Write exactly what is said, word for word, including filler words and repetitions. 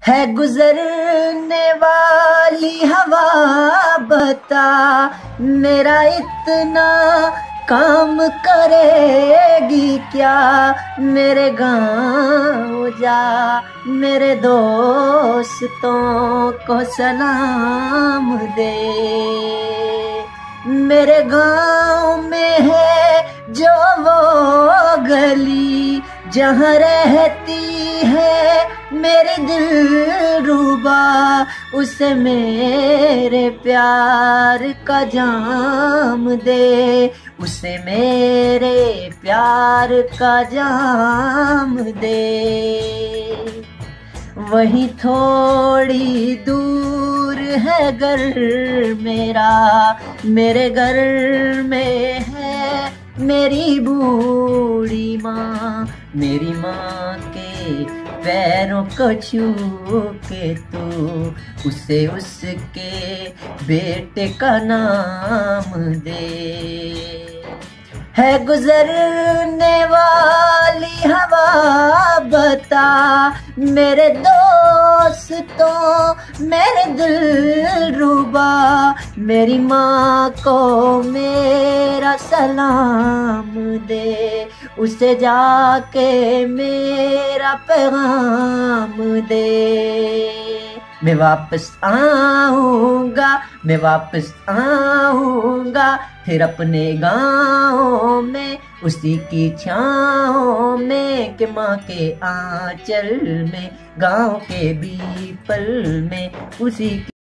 है गुजरने वाली हवा, बता मेरा इतना काम करेगी क्या। मेरे गाँव जा मेरे दोस्तों को सलाम दे। मेरे गाँव में है जो वो गली जहाँ रहती है मेरी दिलरुबा, उसे मेरे प्यार का जाम दे, उसे मेरे प्यार का जाम दे। वहीं थोड़ी दूर है घर मेरा, मेरे घर में है मेरी बूढ़ी माँ। मेरी माँ के पैरों को छू के तू उसे उसके बेटे का नाम दे। है गुजरने वाली हवा, बता मेरे दोस्तों मेरे दिलरुबा, मेरी माँ को मेरा सलाम दे, उसे जाके मेरा पैगाम दे। मैं वापस आऊँगा, मैं वापस आऊँगा फिर अपने गाँव में, उसी की छाँव में कि माँ के आंचल में, गाँव के बीपल में उसी